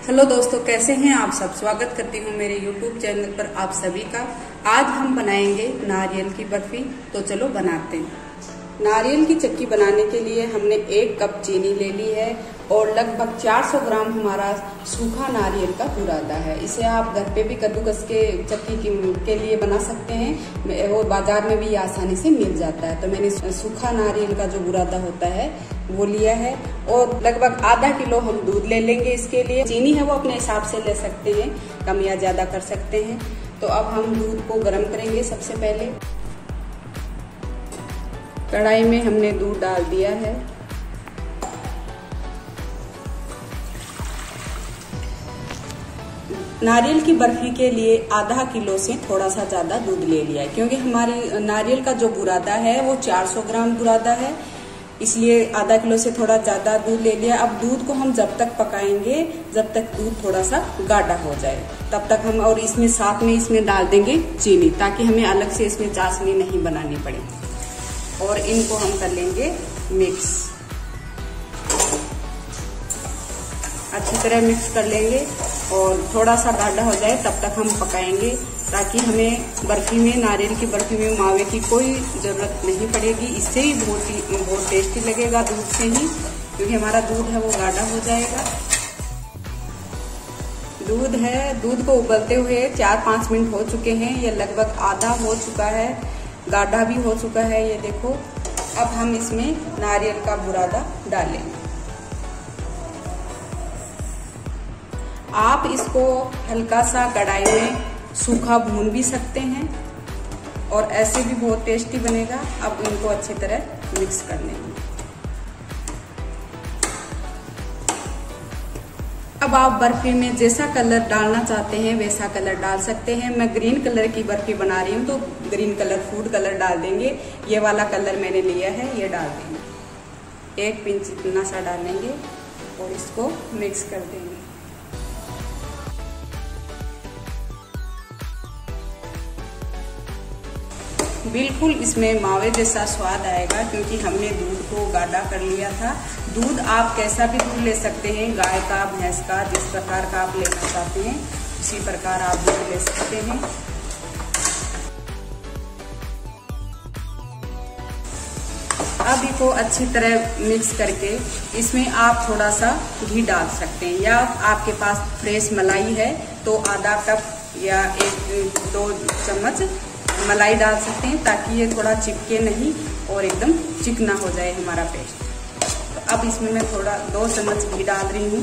Hello दोस्तों, कैसे हैं आप सब। स्वागत करती हूँ मेरे YouTube चैनल पर आप सभी का। आज हम बनाएंगे नारियल की बर्फी। तो चलो बनाते हैं। नारियल की चक्की बनाने के लिए हमने 1 कप चीनी ले ली है और लगभग 400 ग्राम हमारा सूखा नारियल का बुरादा है। इसे आप घर पे भी कद्दूकस के चक्की के लिए बना सकते हैं और बाजार में भी आसानी से मिल जाता है। तो मैंने सूखा नारियल का जो बुरादा होता है वो लिया है और लगभग आधा किलो हम दूध ले लेंगे। इसके लिए चीनी है वो अपने हिसाब से ले सकते हैं, कम या ज्यादा कर सकते हैं। तो अब हम दूध को गर्म करेंगे। सबसे पहले कढ़ाई में हमने दूध डाल दिया है। नारियल की बर्फी के लिए आधा किलो से थोड़ा सा ज्यादा दूध ले लिया है, क्योंकि हमारी नारियल का जो बुरादा है वो 400 ग्राम बुरादा है, इसलिए आधा किलो से थोड़ा ज्यादा दूध ले लिया। अब दूध को हम जब तक पकाएंगे जब तक दूध थोड़ा सा गाढ़ा हो जाए, तब तक हम और इसमें साथ में इसमें डाल देंगे चीनी, ताकि हमें अलग से इसमें चाशनी नहीं बनानी पड़े। और इनको हम कर लेंगे मिक्स, अच्छी तरह मिक्स कर लेंगे और थोड़ा सा गाढ़ा हो जाए तब तक हम पकाएंगे, ताकि हमें बर्फी में, नारियल की बर्फी में मावे की कोई जरूरत नहीं पड़ेगी। इससे ही बहुत टेस्टी लगेगा दूध से ही, क्योंकि हमारा दूध है वो गाढ़ा हो जाएगा। दूध को उबलते हुए 4-5 मिनट हो चुके हैं। ये लगभग आधा हो चुका है, गाढ़ा भी हो चुका है, ये देखो। अब हम इसमें नारियल का बुरादा डालेंगे। आप इसको हल्का सा कढ़ाई में सूखा भून भी सकते हैं और ऐसे भी बहुत टेस्टी बनेगा। अब इनको अच्छी तरह मिक्स कर लेंगे। अब आप बर्फी में जैसा कलर डालना चाहते हैं वैसा कलर डाल सकते हैं। मैं ग्रीन कलर की बर्फी बना रही हूँ तो ग्रीन कलर, फूड कलर डाल देंगे। ये वाला कलर मैंने लिया है, ये डाल देंगे। 1 पिंच इतना सा डालेंगे और इसको मिक्स कर देंगे। बिल्कुल इसमें मावे जैसा स्वाद आएगा, क्योंकि हमने दूध को गाढ़ा कर लिया था। दूध आप कैसा भी दूध ले सकते हैं, गाय का, भैंस का, जिस प्रकार का आप लेना चाहते हैं उसी प्रकार आप दूध ले सकते हैं। अब इसको अच्छी तरह मिक्स करके इसमें आप थोड़ा सा घी डाल सकते हैं, या आपके पास फ्रेश मलाई है तो आधा कप या 1-2 चम्मच मलाई डाल सकते हैं, ताकि ये थोड़ा चिपके नहीं और एकदम चिकना हो जाए हमारा पेस्ट। तो अब इसमें मैं थोड़ा 2 चम्मच घी डाल रही हूँ।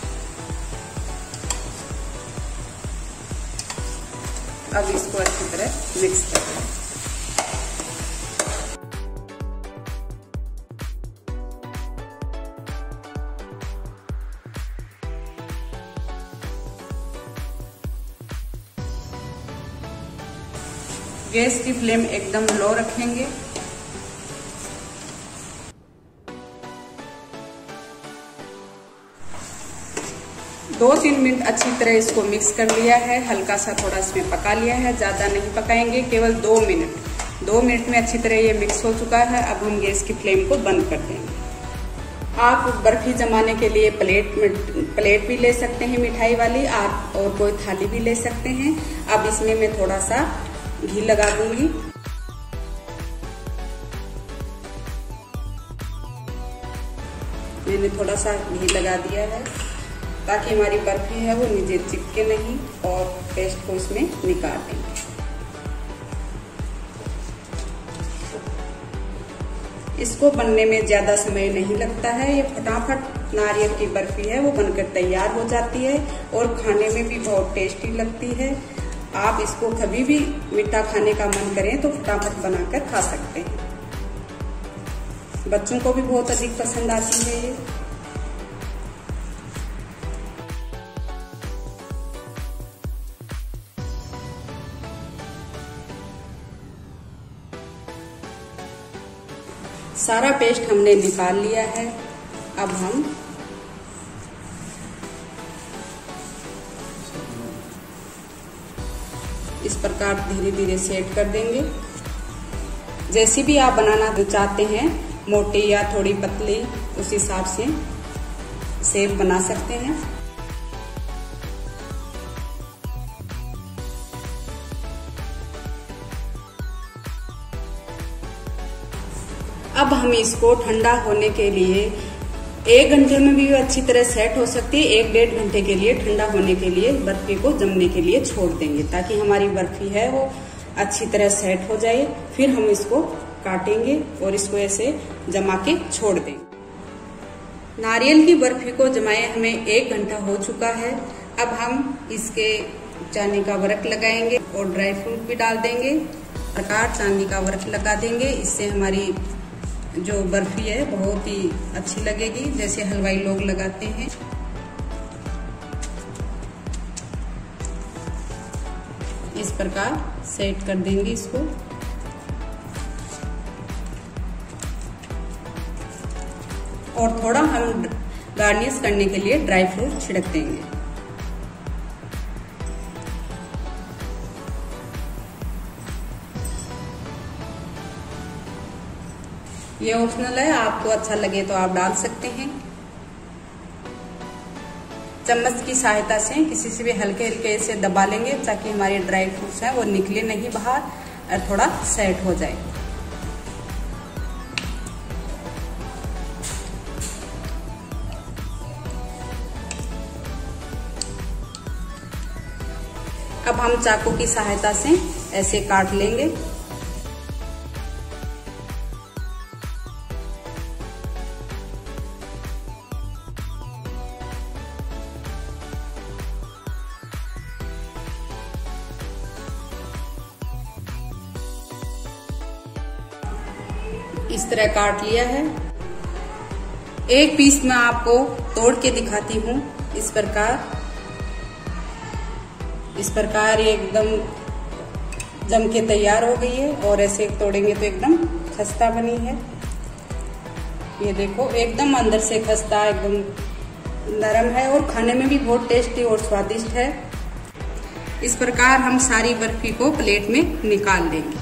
अब इसको अच्छी तरह मिक्स कर दें। गैस की फ्लेम एकदम लो रखेंगे। दो 3 मिनट अच्छी तरह इसको मिक्स कर लिया है। हल्का सा थोड़ा इसमें पका लिया है, ज्यादा नहीं पकाएंगे, केवल 2 मिनट। 2 मिनट में अच्छी तरह ये मिक्स हो चुका है। अब हम गैस की फ्लेम को बंद कर देंगे। आप बर्फी जमाने के लिए प्लेट भी ले सकते हैं मिठाई वाली, आप और कोई थाली भी ले सकते हैं। अब इसमें मैं थोड़ा सा घी लगा दूंगी। मैंने थोड़ा सा घी लगा दिया है, ताकि हमारी बर्फी है वो नीचे चिपके नहीं और पेस्ट को इसमें निकाल देंगे। इसको बनने में ज्यादा समय नहीं लगता है। ये फटाफट नारियल की बर्फी है वो बनकर तैयार हो जाती है और खाने में भी बहुत टेस्टी लगती है। आप इसको कभी भी मीठा खाने का मन करें तो फटाफट बनाकर खा सकते हैं। बच्चों को भी बहुत अधिक पसंद आती है ये। सारा पेस्ट हमने निकाल लिया है। अब हम इस प्रकार धीरे धीरे सेट कर देंगे। जैसी भी आप बनाना चाहते हैं, मोटी या थोड़ी पतली, उस हिसाब से शेप बना सकते हैं। अब हम इसको ठंडा होने के लिए 1 घंटे में भी अच्छी तरह सेट हो सकती है। 1-1.5 घंटे के लिए ठंडा होने के लिए बर्फी को जमने के लिए छोड़ देंगे, ताकि हमारी बर्फी है वो अच्छी तरह सेट हो जाए। फिर हम इसको काटेंगे और इसको ऐसे जमा के छोड़ देंगे। नारियल की बर्फी को जमाए हमें 1 घंटा हो चुका है। अब हम इसके चांदी का वर्क लगाएंगे और ड्राई फ्रूट भी डाल देंगे। प्रकार चांदी का वर्क लगा देंगे, इससे हमारी जो बर्फी है बहुत ही अच्छी लगेगी, जैसे हलवाई लोग लगाते हैं। इस प्रकार सेट कर देंगे इसको। और थोड़ा हम गार्निश करने के लिए ड्राई फ्रूट छिड़क देंगे। ये ऑप्शनल है, आपको अच्छा लगे तो आप डाल सकते हैं। चम्मच की सहायता से किसी से भी हल्के हल्के से दबा लेंगे, ताकि हमारे ड्राई फ्रूट्स हैं वो निकले नहीं बाहर और थोड़ा सेट हो जाए। अब हम चाकू की सहायता से ऐसे काट लेंगे। इस तरह काट लिया है। एक पीस मैं आपको तोड़ के दिखाती हूँ। इस प्रकार ये एकदम जम के तैयार हो गई है, और ऐसे तोड़ेंगे तो एकदम खस्ता बनी है। ये देखो एकदम अंदर से खस्ता, एकदम नरम है और खाने में भी बहुत टेस्टी और स्वादिष्ट है। इस प्रकार हम सारी बर्फी को प्लेट में निकाल देंगे।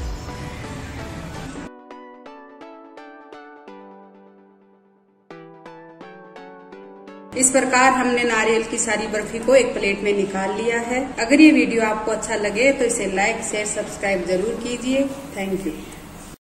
इस प्रकार हमने नारियल की सारी बर्फी को एक प्लेट में निकाल लिया है। अगर ये वीडियो आपको अच्छा लगे तो इसे लाइक, शेयर, सब्सक्राइब जरूर कीजिए। Thank you.